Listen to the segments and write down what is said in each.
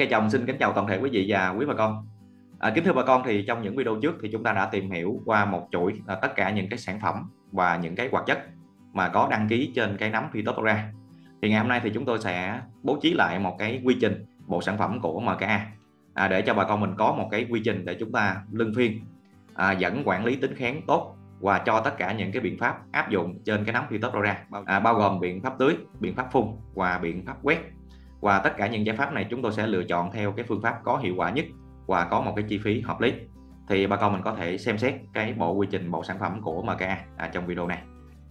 Chồng xin kính chào toàn thể quý vị và quý bà con. Kính thưa bà con, thì trong những video trước thì chúng ta đã tìm hiểu qua một chuỗi tất cả những cái sản phẩm và những cái hoạt chất mà có đăng ký trên cái nấm Phytophthora. Thì ngày hôm nay thì chúng tôi sẽ bố trí lại một cái quy trình bộ sản phẩm của MKA để cho bà con mình có một cái quy trình để chúng ta luân phiên dẫn quản lý tính kháng tốt và cho tất cả những cái biện pháp áp dụng trên cái nấm Phytophthora, bao gồm biện pháp tưới, biện pháp phun và biện pháp quét. Và tất cả những giải pháp này chúng tôi sẽ lựa chọn theo cái phương pháp có hiệu quả nhất và có một cái chi phí hợp lý. Thì bà con mình có thể xem xét cái bộ quy trình bộ sản phẩm của MKA trong video này.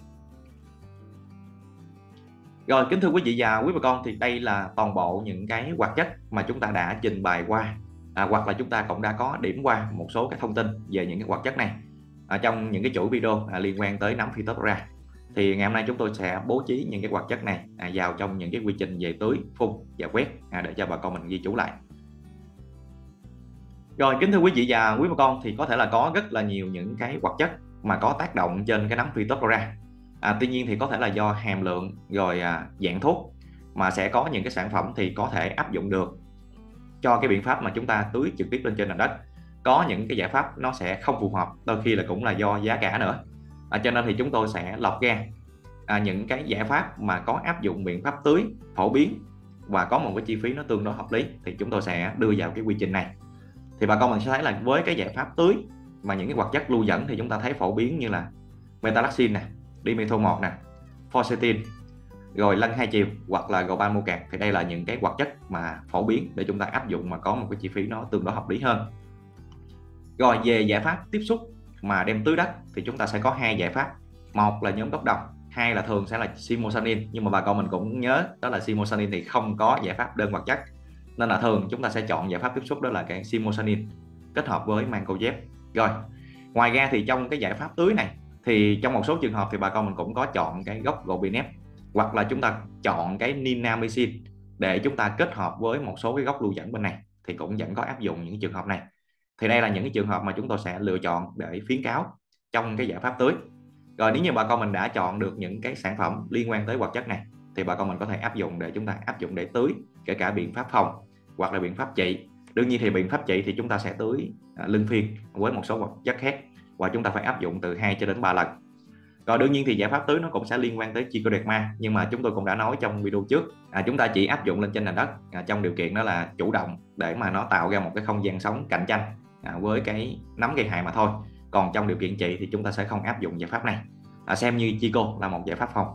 Rồi, kính thưa quý vị và quý bà con, thì đây là toàn bộ những cái hoạt chất mà chúng ta đã trình bày qua, hoặc là chúng ta cũng đã có điểm qua một số cái thông tin về những cái hoạt chất này trong những cái chuỗi video liên quan tới nấm Phytophthora. Thì ngày hôm nay chúng tôi sẽ bố trí những cái hoạt chất này vào trong những cái quy trình về tưới, phun và quét để cho bà con mình ghi chú lại. Rồi, kính thưa quý vị và quý bà con, thì có thể là có rất là nhiều những cái hoạt chất mà có tác động trên cái nấm Phytophthora. Tuy nhiên thì có thể là do hàm lượng rồi dạng thuốc mà sẽ có những cái sản phẩm thì có thể áp dụng được cho cái biện pháp mà chúng ta tưới trực tiếp lên trên nền đất. Có những cái giải pháp nó sẽ không phù hợp, đôi khi là cũng là do giá cả nữa. Cho nên thì chúng tôi sẽ lọc ra những cái giải pháp mà có áp dụng biện pháp tưới phổ biến và có một cái chi phí nó tương đối hợp lý, thì chúng tôi sẽ đưa vào cái quy trình này. Thì bà con mình sẽ thấy là với cái giải pháp tưới mà những cái hoạt chất lưu dẫn thì chúng ta thấy phổ biến như là metalaxin nè, dimethyl 1 nè, forcetin, rồi lân hai chiều hoặc là Gobanocat. Thì đây là những cái hoạt chất mà phổ biến để chúng ta áp dụng mà có một cái chi phí nó tương đối hợp lý hơn. Rồi, về giải pháp tiếp xúc mà đem tưới đất thì chúng ta sẽ có hai giải pháp. Một là nhóm gốc đồng, hai là thường sẽ là simosanin. Nhưng mà bà con mình cũng nhớ đó là simosanin thì không có giải pháp đơn hoạt chất, nên là thường chúng ta sẽ chọn giải pháp tiếp xúc đó là cái simosanin kết hợp với mancozeb. Rồi, ngoài ra thì trong cái giải pháp tưới này thì trong một số trường hợp thì bà con mình cũng có chọn cái gốc Gobinep, hoặc là chúng ta chọn cái Ninamycin để chúng ta kết hợp với một số cái gốc lưu dẫn bên này, thì cũng vẫn có áp dụng những trường hợp này. Thì đây là những cái trường hợp mà chúng tôi sẽ lựa chọn để khuyến cáo trong cái giải pháp tưới. Rồi, nếu như bà con mình đã chọn được những cái sản phẩm liên quan tới hoạt chất này thì bà con mình có thể áp dụng để chúng ta áp dụng để tưới, kể cả biện pháp phòng hoặc là biện pháp trị. Đương nhiên thì biện pháp trị thì chúng ta sẽ tưới luân phiên với một số hoạt chất khác, và chúng ta phải áp dụng từ 2 cho đến 3 lần. Rồi, đương nhiên thì giải pháp tưới nó cũng sẽ liên quan tới trichoderma, nhưng mà chúng tôi cũng đã nói trong video trước, chúng ta chỉ áp dụng lên trên nền đất trong điều kiện đó là chủ động để mà nó tạo ra một cái không gian sống cạnh tranh với cái nấm gây hại mà thôi. Còn trong điều kiện trị thì chúng ta sẽ không áp dụng giải pháp này, xem như Chico là một giải pháp phòng.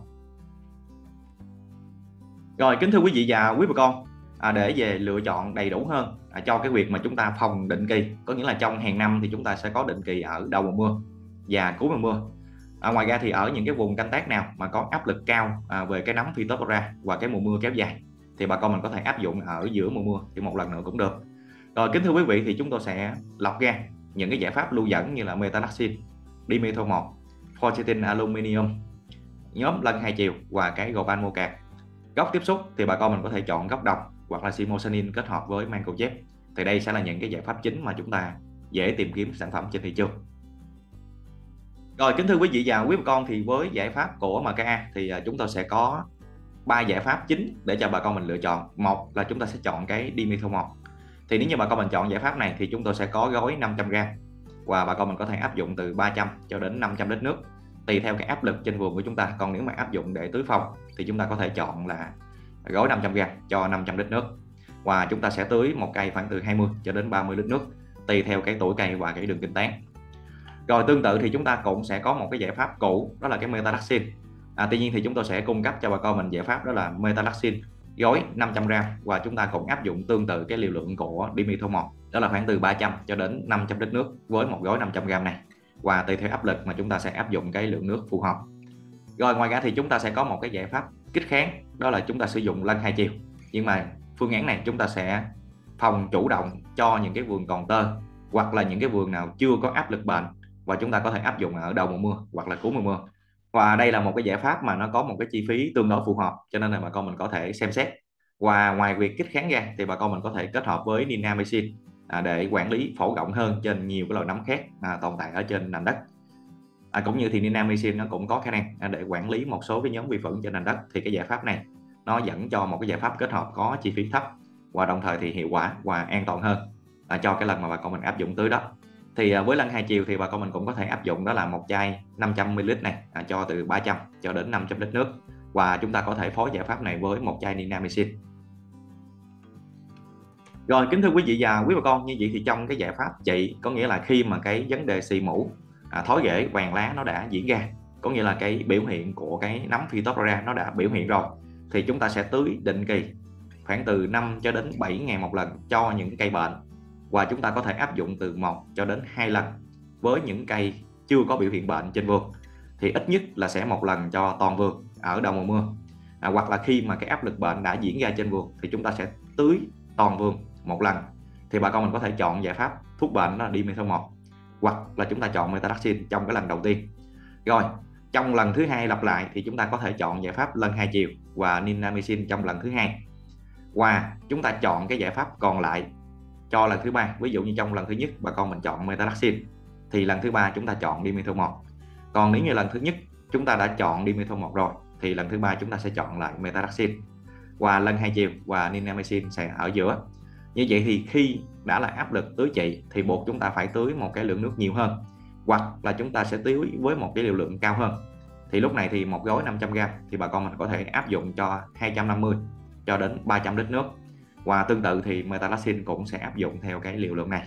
Rồi, kính thưa quý vị và quý bà con, để về lựa chọn đầy đủ hơn cho cái việc mà chúng ta phòng định kỳ, có nghĩa là trong hàng năm thì chúng ta sẽ có định kỳ ở đầu mùa mưa và cuối mùa mưa. Ngoài ra thì ở những cái vùng canh tác nào mà có áp lực cao về cái nấm Phytophthora và cái mùa mưa kéo dài thì bà con mình có thể áp dụng ở giữa mùa mưa thì một lần nữa cũng được. Rồi, kính thưa quý vị, thì chúng tôi sẽ lọc ra những cái giải pháp lưu dẫn như là metalaxin, dimethyl 1, forcetin aluminium, nhóm lân hai chiều và cái Gobanocat. Gốc tiếp xúc thì bà con mình có thể chọn gốc đồng hoặc là simosanin kết hợp với mancozeb. Thì đây sẽ là những cái giải pháp chính mà chúng ta dễ tìm kiếm sản phẩm trên thị trường. Rồi, kính thưa quý vị và quý bà con, thì với giải pháp của MKA thì chúng tôi sẽ có 3 giải pháp chính để cho bà con mình lựa chọn. Một là chúng ta sẽ chọn cái dimethyl 1. Thì nếu như bà con mình chọn giải pháp này thì chúng tôi sẽ có gói 500g và bà con mình có thể áp dụng từ 300 cho đến 500 lít nước tùy theo cái áp lực trên vườn của chúng ta. Còn nếu mà áp dụng để tưới phòng thì chúng ta có thể chọn là gói 500g cho 500 lít nước, và chúng ta sẽ tưới một cây khoảng từ 20 cho đến 30 lít nước tùy theo cái tuổi cây và cái đường kinh tán. Rồi, tương tự thì chúng ta cũng sẽ có một cái giải pháp cũ, đó là cái metalaxin. Tuy nhiên thì chúng tôi sẽ cung cấp cho bà con mình giải pháp đó là metalaxin gói 500g, và chúng ta cũng áp dụng tương tự cái liều lượng của dimethyl 1, đó là khoảng từ 300 cho đến 500 lít nước với một gói 500g này, và tùy theo áp lực mà chúng ta sẽ áp dụng cái lượng nước phù hợp. Rồi, ngoài ra thì chúng ta sẽ có một cái giải pháp kích kháng, đó là chúng ta sử dụng lân hai chiều. Nhưng mà phương án này chúng ta sẽ phòng chủ động cho những cái vườn còn tơ hoặc là những cái vườn nào chưa có áp lực bệnh, và chúng ta có thể áp dụng ở đầu mùa mưa hoặc là cuối mùa mưa. Và đây là một cái giải pháp mà nó có một cái chi phí tương đối phù hợp, cho nên là bà con mình có thể xem xét. Và ngoài việc kích kháng ra thì bà con mình có thể kết hợp với Ninamycin để quản lý phổ rộng hơn trên nhiều cái loại nấm khác tồn tại ở trên nền đất. Cũng như thì Ninamycin nó cũng có khả năng để quản lý một số cái nhóm vi khuẩn trên nền đất. Thì cái giải pháp này nó dẫn cho một cái giải pháp kết hợp có chi phí thấp và đồng thời thì hiệu quả và an toàn hơn cho cái lần mà bà con mình áp dụng tưới đó. Thì với lân 2 chiều thì bà con mình cũng có thể áp dụng, đó là một chai 500ml này cho từ 300 cho đến 500 lít nước, và chúng ta có thể phối giải pháp này với một chai Ninamycin. Rồi, kính thưa quý vị và quý bà con, như vậy thì trong cái giải pháp trị, có nghĩa là khi mà cái vấn đề xì mủ, thối rễ, vàng lá nó đã diễn ra, có nghĩa là cái biểu hiện của cái nấm Phytophthora nó đã biểu hiện rồi, thì chúng ta sẽ tưới định kỳ khoảng từ 5 cho đến 7 ngày một lần cho những cây bệnh, và chúng ta có thể áp dụng từ 1 cho đến 2 lần với những cây chưa có biểu hiện bệnh trên vườn, thì ít nhất là sẽ một lần cho toàn vườn ở đầu mùa mưa. Hoặc là khi mà cái áp lực bệnh đã diễn ra trên vườn thì chúng ta sẽ tưới toàn vườn một lần, thì bà con mình có thể chọn giải pháp thuốc bệnh đó là Dimethyl-1, hoặc là chúng ta chọn Metalaxyl trong cái lần đầu tiên. Rồi trong lần thứ hai lặp lại thì chúng ta có thể chọn giải pháp lân 2 chiều và Ninamycin trong lần thứ hai, và chúng ta chọn cái giải pháp còn lại cho lần thứ ba. Ví dụ như trong lần thứ nhất bà con mình chọn Metalaxyl thì lần thứ ba chúng ta chọn Dimethyl-1. Còn nếu như lần thứ nhất chúng ta đã chọn Dimethyl-1 rồi thì lần thứ ba chúng ta sẽ chọn lại Metalaxyl, và lân 2 chiều và Ninamycin sẽ ở giữa. Như vậy thì khi đã là áp lực tưới trị thì buộc chúng ta phải tưới một cái lượng nước nhiều hơn, hoặc là chúng ta sẽ tưới với một cái liều lượng cao hơn. Thì lúc này thì một gói 500g thì bà con mình có thể áp dụng cho 250 cho đến 300 lít nước, và tương tự thì Metalaxyl cũng sẽ áp dụng theo cái liều lượng này.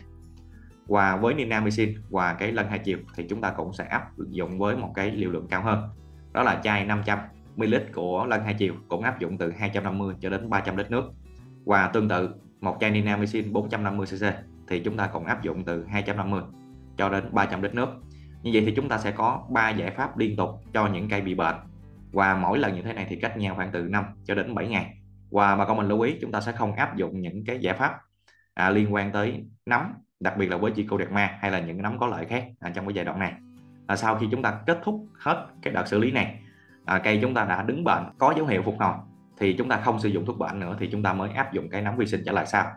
Và với Ninamycin và cái lân 2 chiều thì chúng ta cũng sẽ áp dụng với một cái liều lượng cao hơn, đó là chai 500ml của lân 2 chiều cũng áp dụng từ 250 cho đến 300 lít nước, và tương tự một chai Ninamycin 450cc thì chúng ta cũng áp dụng từ 250 cho đến 300 lít nước. Như vậy thì chúng ta sẽ có 3 giải pháp liên tục cho những cây bị bệnh, và mỗi lần như thế này thì cách nhau khoảng từ 5 cho đến 7 ngày. Và bà con mình lưu ý chúng ta sẽ không áp dụng những cái giải pháp liên quan tới nấm, đặc biệt là với Trichoderma hay là những nấm có lợi khác trong cái giai đoạn này. Sau khi chúng ta kết thúc hết cái đợt xử lý này, cây chúng ta đã đứng bệnh, có dấu hiệu phục hồi, thì chúng ta không sử dụng thuốc bệnh nữa, thì chúng ta mới áp dụng cái nấm vi sinh trở lại sau.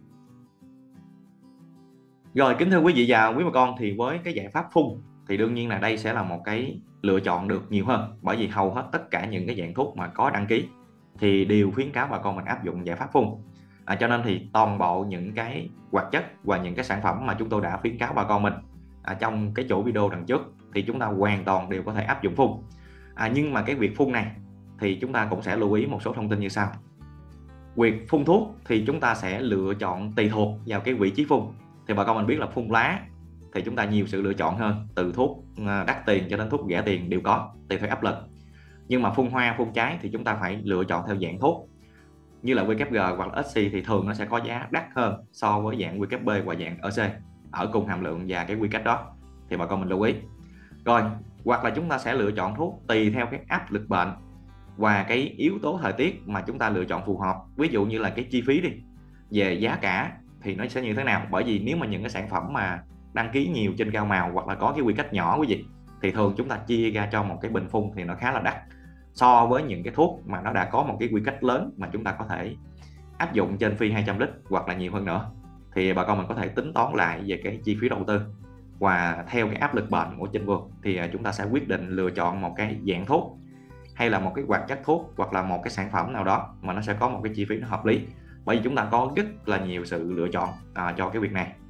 Rồi, kính thưa quý vị và quý bà con, thì với cái giải pháp phun thì đương nhiên là đây sẽ là một cái lựa chọn được nhiều hơn, bởi vì hầu hết tất cả những cái dạng thuốc mà có đăng ký thì đều khuyến cáo bà con mình áp dụng giải pháp phun. Cho nên thì toàn bộ những cái hoạt chất và những cái sản phẩm mà chúng tôi đã khuyến cáo bà con mình trong cái chỗ video đằng trước thì chúng ta hoàn toàn đều có thể áp dụng phun. Nhưng mà cái việc phun này thì chúng ta cũng sẽ lưu ý một số thông tin như sau. Việc phun thuốc thì chúng ta sẽ lựa chọn tùy thuộc vào cái vị trí phun. Thì bà con mình biết là phun lá thì chúng ta nhiều sự lựa chọn hơn, từ thuốc đắt tiền cho đến thuốc rẻ tiền đều có, tùy theo áp lực. Nhưng mà phun hoa, phun trái thì chúng ta phải lựa chọn theo dạng thuốc. Như là WG hoặc là SC thì thường nó sẽ có giá đắt hơn so với dạng WB và dạng EC ở cùng hàm lượng và cái quy cách đó, thì bà con mình lưu ý. Rồi, hoặc là chúng ta sẽ lựa chọn thuốc tùy theo cái áp lực bệnh và cái yếu tố thời tiết mà chúng ta lựa chọn phù hợp. Ví dụ như là cái chi phí đi, về giá cả thì nó sẽ như thế nào. Bởi vì nếu mà những cái sản phẩm mà đăng ký nhiều trên gao màu hoặc là có cái quy cách nhỏ quý vị, thì thường chúng ta chia ra cho một cái bình phun thì nó khá là đắt so với những cái thuốc mà nó đã có một cái quy cách lớn mà chúng ta có thể áp dụng trên phi 200 lít hoặc là nhiều hơn nữa. Thì bà con mình có thể tính toán lại về cái chi phí đầu tư và theo cái áp lực bệnh của trên vườn thì chúng ta sẽ quyết định lựa chọn một cái dạng thuốc hay là một cái hoạt chất thuốc hoặc là một cái sản phẩm nào đó mà nó sẽ có một cái chi phí nó hợp lý, bởi vì chúng ta có rất là nhiều sự lựa chọn cho cái việc này.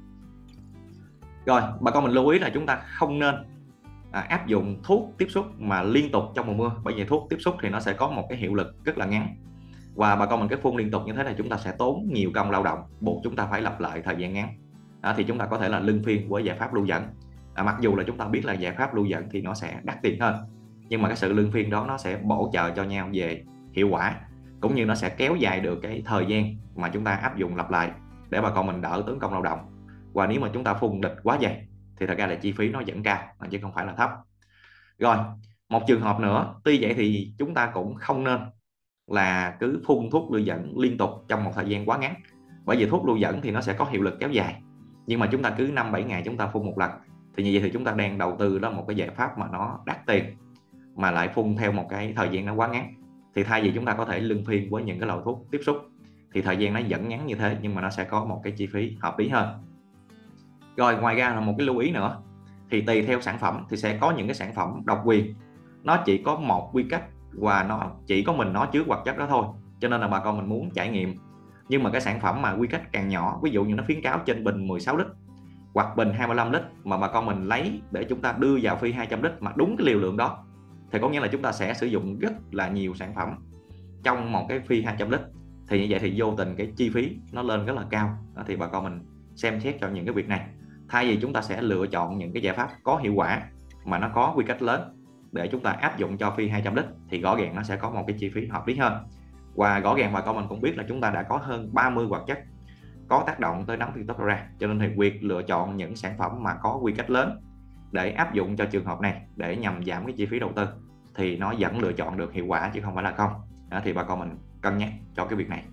Rồi, bà con mình lưu ý là chúng ta không nên áp dụng thuốc tiếp xúc mà liên tục trong mùa mưa, bởi vì thuốc tiếp xúc thì nó sẽ có một cái hiệu lực rất là ngắn, và bà con mình cái phun liên tục như thế này chúng ta sẽ tốn nhiều công lao động, buộc chúng ta phải lặp lại thời gian ngắn. Thì chúng ta có thể là luân phiên với giải pháp lưu dẫn. Mặc dù là chúng ta biết là giải pháp lưu dẫn thì nó sẽ đắt tiền hơn, nhưng mà cái sự luân phiên đó nó sẽ bổ trợ cho nhau về hiệu quả, cũng như nó sẽ kéo dài được cái thời gian mà chúng ta áp dụng lặp lại để bà con mình đỡ tốn công lao động. Và nếu mà chúng ta phun địch quá dày thì thật ra là chi phí nó vẫn cao chứ không phải là thấp. Rồi, một trường hợp nữa, tuy vậy thì chúng ta cũng không nên là cứ phun thuốc lưu dẫn liên tục trong một thời gian quá ngắn, bởi vì thuốc lưu dẫn thì nó sẽ có hiệu lực kéo dài, nhưng mà chúng ta cứ 5-7 ngày chúng ta phun một lần thì như vậy thì chúng ta đang đầu tư đó một cái giải pháp mà nó đắt tiền mà lại phun theo một cái thời gian nó quá ngắn. Thì thay vì chúng ta có thể luân phiên với những cái loại thuốc tiếp xúc thì thời gian nó vẫn ngắn như thế, nhưng mà nó sẽ có một cái chi phí hợp lý hơn. Rồi, ngoài ra là một cái lưu ý nữa, thì tùy theo sản phẩm thì sẽ có những cái sản phẩm độc quyền, nó chỉ có một quy cách và nó chỉ có mình nó chứa hoạt chất đó thôi, cho nên là bà con mình muốn trải nghiệm Nhưng mà cái sản phẩm mà quy cách càng nhỏ, ví dụ như nó khuyến cáo trên bình 16 lít hoặc bình 25 lít mà bà con mình lấy để chúng ta đưa vào phi 200 lít mà đúng cái liều lượng đó, thì có nghĩa là chúng ta sẽ sử dụng rất là nhiều sản phẩm trong một cái phi 200 lít. Thì như vậy thì vô tình cái chi phí nó lên rất là cao. Đó, thì bà con mình xem xét cho những cái việc này. Thay vì chúng ta sẽ lựa chọn những cái giải pháp có hiệu quả mà nó có quy cách lớn để chúng ta áp dụng cho phi 200 lít thì rõ ràng nó sẽ có một cái chi phí hợp lý hơn. Và rõ ràng bà con mình cũng biết là chúng ta đã có hơn 30 hoạt chất có tác động tới nấm Phytophthora, cho nên thì việc lựa chọn những sản phẩm mà có quy cách lớn để áp dụng cho trường hợp này để nhằm giảm cái chi phí đầu tư thì nó vẫn lựa chọn được hiệu quả chứ không phải là không. Đó, thì bà con mình cân nhắc cho cái việc này.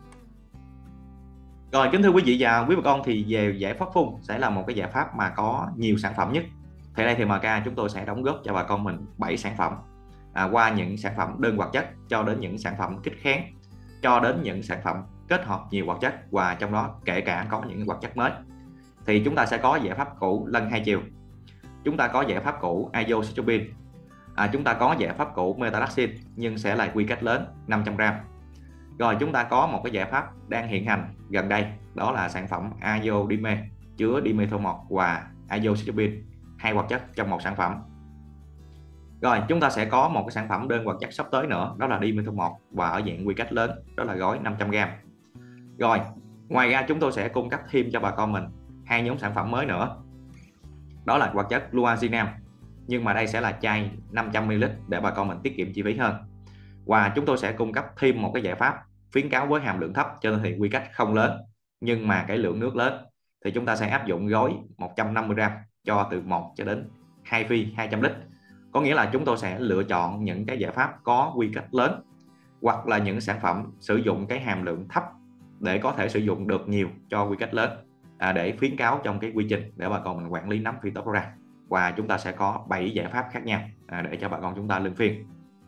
Rồi, kính thưa quý vị và quý bà con, thì về giải pháp phun sẽ là một cái giải pháp mà có nhiều sản phẩm nhất. Thì đây thì MK chúng tôi sẽ đóng góp cho bà con mình 7 sản phẩm, qua những sản phẩm đơn hoạt chất cho đến những sản phẩm kích kháng cho đến những sản phẩm kết hợp nhiều hoạt chất, và trong đó kể cả có những hoạt chất mới. Thì chúng ta sẽ có giải pháp cũ lân hai chiều, chúng ta có giải pháp cũ Azoxystrobin, chúng ta có giải pháp cũ Metalaxyl nhưng sẽ là quy cách lớn 500g. Rồi chúng ta có một cái giải pháp đang hiện hành gần đây, đó là sản phẩm Azodime chứa dimethyl-1 và Azoxystrobin, hai hoạt chất trong một sản phẩm. Rồi chúng ta sẽ có một cái sản phẩm đơn hoạt chất sắp tới nữa, đó là dimethyl-1 và ở dạng quy cách lớn, đó là gói 500g. Rồi ngoài ra chúng tôi sẽ cung cấp thêm cho bà con mình hai nhóm sản phẩm mới nữa, đó là hoạt chất Luazinam, nhưng mà đây sẽ là chai 500ml để bà con mình tiết kiệm chi phí hơn. Và chúng tôi sẽ cung cấp thêm một cái giải pháp khuyến cáo với hàm lượng thấp cho nên thì quy cách không lớn nhưng mà cái lượng nước lớn, thì chúng ta sẽ áp dụng gói 150g cho từ 1 cho đến 2 phi 200 lít. Có nghĩa là chúng tôi sẽ lựa chọn những cái giải pháp có quy cách lớn hoặc là những sản phẩm sử dụng cái hàm lượng thấp để có thể sử dụng được nhiều cho quy cách lớn, để khuyến cáo trong cái quy trình để bà con mình quản lý nấm Phytophthora. Và chúng ta sẽ có 7 giải pháp khác nhau để cho bà con chúng ta luân phiên.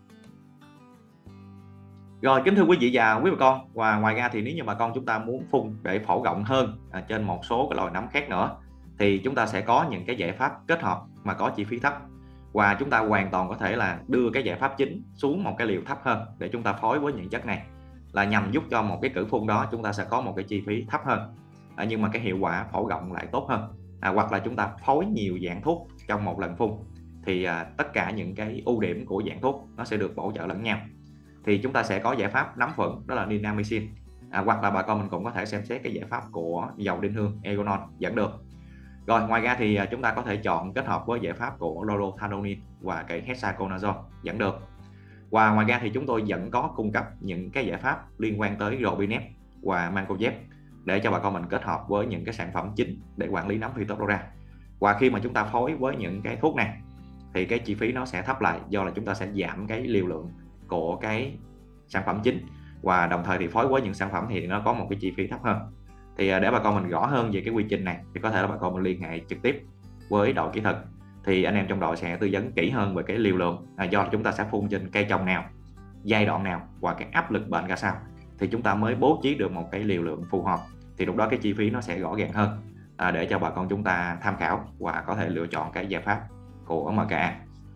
Rồi kính thưa quý vị và quý bà con, và ngoài ra thì nếu như bà con chúng ta muốn phun để phổ rộng hơn trên một số cái loại nấm khác nữa thì chúng ta sẽ có những cái giải pháp kết hợp mà có chi phí thấp, và chúng ta hoàn toàn có thể là đưa cái giải pháp chính xuống một cái liều thấp hơn để chúng ta phối với những chất này, là nhằm giúp cho một cái cử phun đó chúng ta sẽ có một cái chi phí thấp hơn, nhưng mà cái hiệu quả phổ rộng lại tốt hơn. Hoặc là chúng ta phối nhiều dạng thuốc trong một lần phun thì tất cả những cái ưu điểm của dạng thuốc nó sẽ được bổ trợ lẫn nhau. Thì chúng ta sẽ có giải pháp nấm phấn, đó là Ninamycin, hoặc là bà con mình cũng có thể xem xét cái giải pháp của dầu đinh hương Ergonon vẫn được. Rồi ngoài ra thì chúng ta có thể chọn kết hợp với giải pháp của Lorothalonil và cái Hexaconazole vẫn được. Và ngoài ra thì chúng tôi vẫn có cung cấp những cái giải pháp liên quan tới Robinet và Mancozeb để cho bà con mình kết hợp với những cái sản phẩm chính để quản lý nấm Phytophthora. Và khi mà chúng ta phối với những cái thuốc này thì cái chi phí nó sẽ thấp lại, do là chúng ta sẽ giảm cái liều lượng của cái sản phẩm chính, và đồng thời thì phối với những sản phẩm thì nó có một cái chi phí thấp hơn. Thì để bà con mình rõ hơn về cái quy trình này thì có thể là bà con mình liên hệ trực tiếp với đội kỹ thuật, thì anh em trong đội sẽ tư vấn kỹ hơn về cái liều lượng, do là chúng ta sẽ phun trên cây trồng nào, giai đoạn nào và cái áp lực bệnh ra sao thì chúng ta mới bố trí được một cái liều lượng phù hợp, thì lúc đó cái chi phí nó sẽ rõ ràng hơn, để cho bà con chúng ta tham khảo và có thể lựa chọn cái giải pháp của MKA.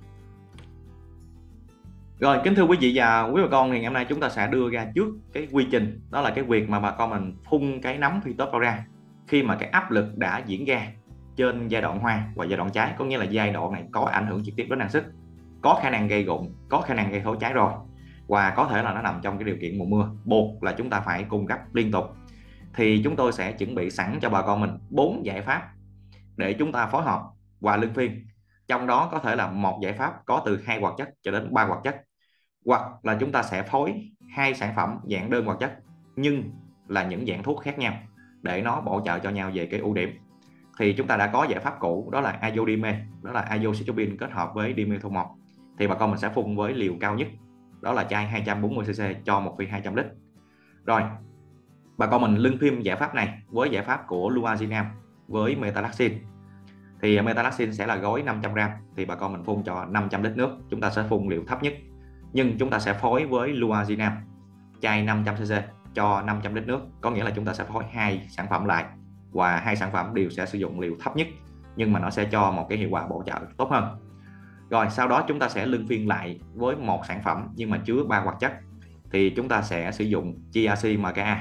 Rồi kính thưa quý vị và quý bà con, thì ngày hôm nay chúng ta sẽ đưa ra trước cái quy trình, đó là cái việc mà bà con mình phun cái nấm Phytophthora khi mà cái áp lực đã diễn ra trên giai đoạn hoa và giai đoạn trái, có nghĩa là giai đoạn này có ảnh hưởng trực tiếp đến năng suất, có khả năng gây rụng, có khả năng gây thối trái rồi, và có thể là nó nằm trong cái điều kiện mùa mưa buộc là chúng ta phải cung cấp liên tục. Thì chúng tôi sẽ chuẩn bị sẵn cho bà con mình 4 giải pháp để chúng ta phối hợp và luân phiên, trong đó có thể là một giải pháp có từ 2 hoạt chất cho đến 3 hoạt chất, hoặc là chúng ta sẽ phối hai sản phẩm dạng đơn hoạt chất nhưng là những dạng thuốc khác nhau để nó bổ trợ cho nhau về cái ưu điểm. Thì chúng ta đã có giải pháp cũ, đó là Azodime, đó là Azoxystrobin kết hợp với dimethyl-1, thì bà con mình sẽ phun với liều cao nhất, đó là chai 240cc cho 1 phi 200 lít. Rồi bà con mình luân phiên giải pháp này với giải pháp của Luazinam với Metalaxyl. Thì Metalaxyl sẽ là gói 500g, thì bà con mình phun cho 500 lít nước, chúng ta sẽ phun liều thấp nhất, nhưng chúng ta sẽ phối với Luazinam chai 500cc cho 500 lít nước, có nghĩa là chúng ta sẽ phối hai sản phẩm lại, và hai sản phẩm đều sẽ sử dụng liều thấp nhất nhưng mà nó sẽ cho một cái hiệu quả bổ trợ tốt hơn. Rồi sau đó chúng ta sẽ luân phiên lại với một sản phẩm nhưng mà chứa 3 hoạt chất, thì chúng ta sẽ sử dụng Chiaci MKA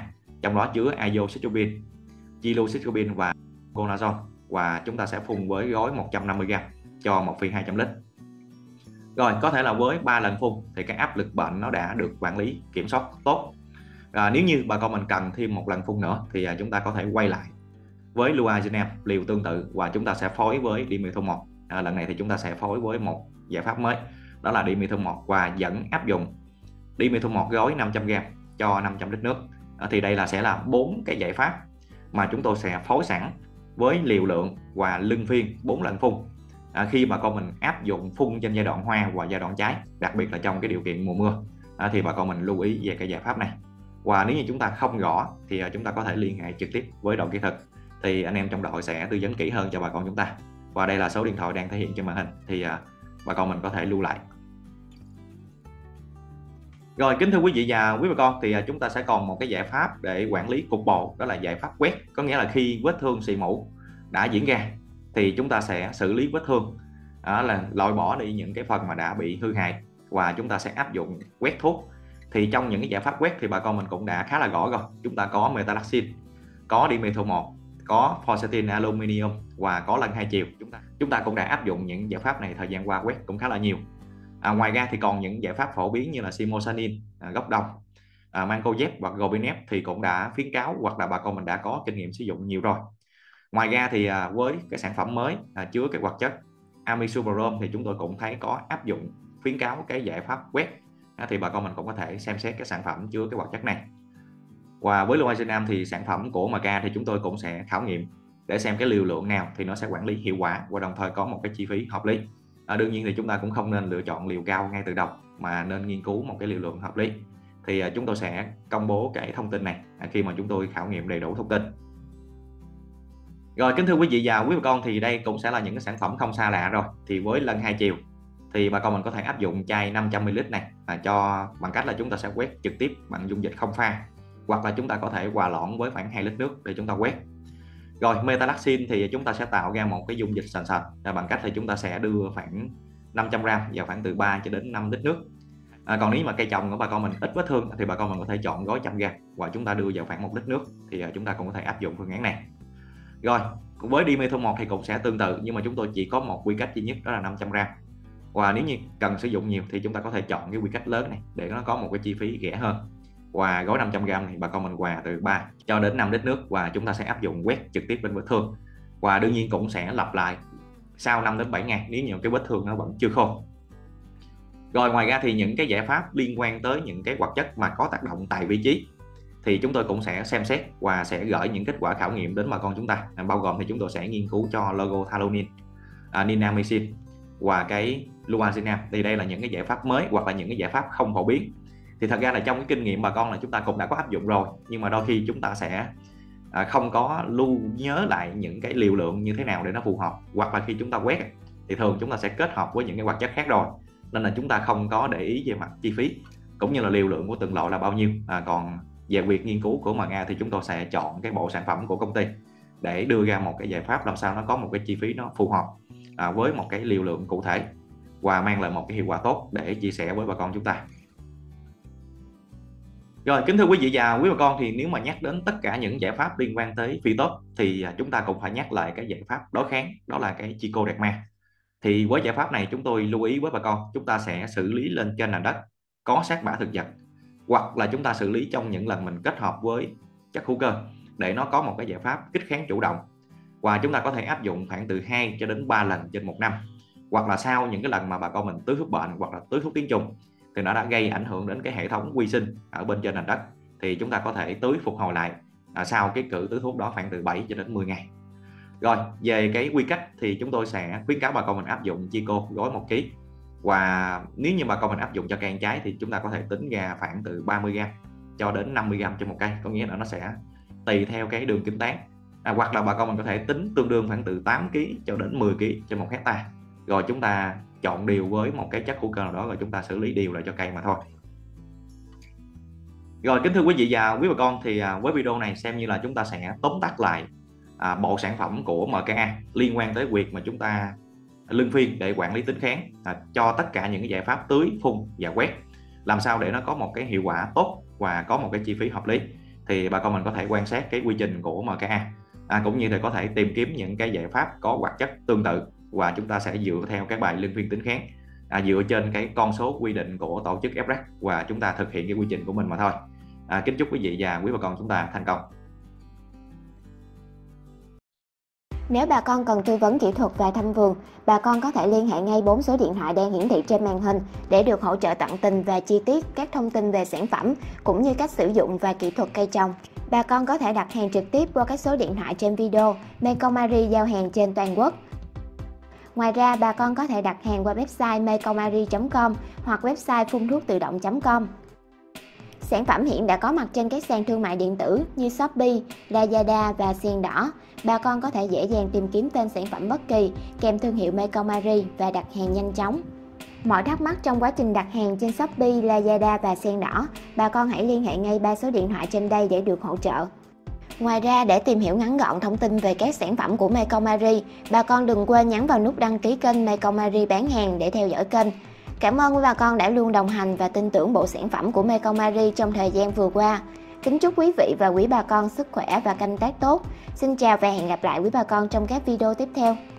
trong đó chứa azoxystrobin, chilocystrobin và conazole, và chúng ta sẽ phun với gói 150g cho một phi 200 lít. Rồi, có thể là với 3 lần phun thì cái áp lực bệnh nó đã được quản lý kiểm soát tốt. Nếu như bà con mình cần thêm một lần phun nữa thì chúng ta có thể quay lại với luazinam liều tương tự, và chúng ta sẽ phối với dimethyl-1. Lần này thì chúng ta sẽ phối với một giải pháp mới, đó là dimethyl-1, và vẫn áp dụng dimethyl-1 gói 500g cho 500 lít nước. Thì đây sẽ là 4 cái giải pháp mà chúng tôi sẽ phối sẵn với liều lượng và luân phiên 4 lần phun. Khi bà con mình áp dụng phun trên giai đoạn hoa và giai đoạn trái, đặc biệt là trong cái điều kiện mùa mưa, thì bà con mình lưu ý về cái giải pháp này. Và nếu như chúng ta không rõ thì chúng ta có thể liên hệ trực tiếp với đội kỹ thuật, thì anh em trong đội sẽ tư vấn kỹ hơn cho bà con chúng ta. Và đây là số điện thoại đang thể hiện trên màn hình, thì bà con mình có thể lưu lại. Rồi, kính thưa quý vị và quý bà con, thì chúng ta sẽ còn một cái giải pháp để quản lý cục bộ, đó là giải pháp quét. Có nghĩa là khi vết thương xị mủ đã diễn ra thì chúng ta sẽ xử lý vết thương, là loại bỏ đi những cái phần mà đã bị hư hại, và chúng ta sẽ áp dụng quét thuốc. Thì trong những cái giải pháp quét thì bà con mình cũng đã khá là rõ rồi. Chúng ta có metalaxin, có dimethyl-1, có forcetin aluminium và có lân hai chiều. Chúng ta cũng đã áp dụng những giải pháp này thời gian qua quét cũng khá là nhiều. Ngoài ra thì còn những giải pháp phổ biến như là simosanin, gốc đồng, mancozeb và gobinep thì cũng đã khuyến cáo, hoặc là bà con mình đã có kinh nghiệm sử dụng nhiều rồi. Ngoài ra thì với cái sản phẩm mới chứa cái hoạt chất amisulfuron thì chúng tôi cũng thấy có áp dụng khuyến cáo cái giải pháp quét, thì bà con mình cũng có thể xem xét cái sản phẩm chứa cái hoạt chất này. Và với luazinam thì sản phẩm của MK thì chúng tôi cũng sẽ khảo nghiệm để xem cái liều lượng nào thì nó sẽ quản lý hiệu quả và đồng thời có một cái chi phí hợp lý. Đương nhiên thì chúng ta cũng không nên lựa chọn liều cao ngay từ đầu, mà nên nghiên cứu một cái liều lượng hợp lý. Thì chúng tôi sẽ công bố cái thông tin này khi mà chúng tôi khảo nghiệm đầy đủ thông tin. Rồi, kính thưa quý vị và quý bà con, thì đây cũng sẽ là những cái sản phẩm không xa lạ rồi. Thì với lân hai chiều thì bà con mình có thể áp dụng chai 500ml này cho bằng cách là chúng ta sẽ quét trực tiếp bằng dung dịch không pha, hoặc là chúng ta có thể hòa lỏng với khoảng 2 lít nước để chúng ta quét. Rồi, metalaxin thì chúng ta sẽ tạo ra một cái dung dịch sền sệt bằng cách là chúng ta sẽ đưa khoảng 500g vào khoảng từ 3 cho đến 5 lít nước. Còn nếu mà cây trồng của bà con mình ít vết thương thì bà con mình có thể chọn gói 100g và chúng ta đưa vào khoảng 1 lít nước, thì chúng ta cũng có thể áp dụng phương án này. Rồi, với dimethyl-1 thì cũng sẽ tương tự, nhưng mà chúng tôi chỉ có một quy cách duy nhất, đó là 500g. Và nếu như cần sử dụng nhiều thì chúng ta có thể chọn cái quy cách lớn này để nó có một cái chi phí rẻ hơn. Và gói 500g này bà con mình hòa từ 3 cho đến 5 lít nước, và chúng ta sẽ áp dụng quét trực tiếp lên vết thương. Và đương nhiên cũng sẽ lặp lại sau 5 đến 7 ngày nếu như cái vết thương nó vẫn chưa khô. Rồi, ngoài ra thì những cái giải pháp liên quan tới những cái hoạt chất mà có tác động tại vị trí thì chúng tôi cũng sẽ xem xét và sẽ gửi những kết quả khảo nghiệm đến bà con chúng ta. Bao gồm thì chúng tôi sẽ nghiên cứu cho logothalonine, ninamycin và cái luazinam. Thì đây là những cái giải pháp mới hoặc là những cái giải pháp không phổ biến. Thì thật ra là trong cái kinh nghiệm bà con là chúng ta cũng đã có áp dụng rồi, nhưng mà đôi khi chúng ta sẽ không có lưu nhớ lại những cái liều lượng như thế nào để nó phù hợp, hoặc là khi chúng ta quét thì thường chúng ta sẽ kết hợp với những cái hoạt chất khác rồi, nên là chúng ta không có để ý về mặt chi phí cũng như là liều lượng của từng loại là bao nhiêu. Còn về việc nghiên cứu của MK thì chúng tôi sẽ chọn cái bộ sản phẩm của công ty để đưa ra một cái giải pháp làm sao nó có một cái chi phí nó phù hợp với một cái liều lượng cụ thể và mang lại một cái hiệu quả tốt để chia sẻ với bà con chúng ta. Rồi, kính thưa quý vị và quý bà con, thì nếu mà nhắc đến tất cả những giải pháp liên quan tới phytop thì chúng ta cũng phải nhắc lại cái giải pháp đối kháng, đó là cái trichoderma. Thì với giải pháp này chúng tôi lưu ý với bà con, chúng ta sẽ xử lý lên trên nền đất có sát bã thực vật, hoặc là chúng ta xử lý trong những lần mình kết hợp với chất hữu cơ để nó có một cái giải pháp kích kháng chủ động. Và chúng ta có thể áp dụng khoảng từ 2 cho đến 3 lần trên một năm, hoặc là sau những cái lần mà bà con mình tưới thuốc bệnh hoặc là tưới thuốc tiến trùng thì nó đã gây ảnh hưởng đến cái hệ thống vi sinh ở bên trên nền đất, thì chúng ta có thể tưới phục hồi lại sau cái cử tưới thuốc đó khoảng từ 7 cho đến 10 ngày. Rồi, về cái quy cách thì chúng tôi sẽ khuyến cáo bà con mình áp dụng Chico gói 1 kg. Và nếu như bà con mình áp dụng cho cây ăn trái thì chúng ta có thể tính ra khoảng từ 30g cho đến 50g trên một cây, có nghĩa là nó sẽ tùy theo cái đường kinh tán. Hoặc là bà con mình có thể tính tương đương khoảng từ 8kg cho đến 10kg trên 1 hectare. Rồi chúng ta chọn điều với một cái chất hữu cơ nào đó, rồi chúng ta xử lý đều lại cho cây mà thôi. Rồi, kính thưa quý vị và quý bà con, thì với video này xem như là chúng ta sẽ tóm tắt lại bộ sản phẩm của MKA liên quan tới việc mà chúng ta luân phiên để quản lý tính kháng cho tất cả những cái giải pháp tưới, phun và quét, làm sao để nó có một cái hiệu quả tốt và có một cái chi phí hợp lý. thì bà con mình có thể quan sát cái quy trình của MKA, cũng như là có thể tìm kiếm những cái giải pháp có hoạt chất tương tự, và chúng ta sẽ dựa theo các bài luân phiên tính kháng dựa trên cái con số quy định của tổ chức FRAC, và chúng ta thực hiện cái quy trình của mình mà thôi. Kính chúc quý vị và quý bà con chúng ta thành công. Nếu bà con cần tư vấn kỹ thuật và thăm vườn, bà con có thể liên hệ ngay 4 số điện thoại đang hiển thị trên màn hình để được hỗ trợ tận tình và chi tiết các thông tin về sản phẩm cũng như cách sử dụng và kỹ thuật cây trồng. Bà con có thể đặt hàng trực tiếp qua các số điện thoại trên video. Mecomari giao hàng trên toàn quốc. Ngoài ra, bà con có thể đặt hàng qua website mecomari.com hoặc website phun thuốc tự động.com. Sản phẩm hiện đã có mặt trên các sàn thương mại điện tử như Shopee, Lazada và Sen Đỏ. Bà con có thể dễ dàng tìm kiếm tên sản phẩm bất kỳ kèm thương hiệu Mecomari và đặt hàng nhanh chóng. Mọi thắc mắc trong quá trình đặt hàng trên Shopee, Lazada và Sen Đỏ, bà con hãy liên hệ ngay 3 số điện thoại trên đây để được hỗ trợ. Ngoài ra, để tìm hiểu ngắn gọn thông tin về các sản phẩm của Mecomari, bà con đừng quên nhấn vào nút đăng ký kênh Mecomari bán hàng để theo dõi kênh. Cảm ơn quý bà con đã luôn đồng hành và tin tưởng bộ sản phẩm của Mecomari trong thời gian vừa qua. Kính chúc quý vị và quý bà con sức khỏe và canh tác tốt. Xin chào và hẹn gặp lại quý bà con trong các video tiếp theo.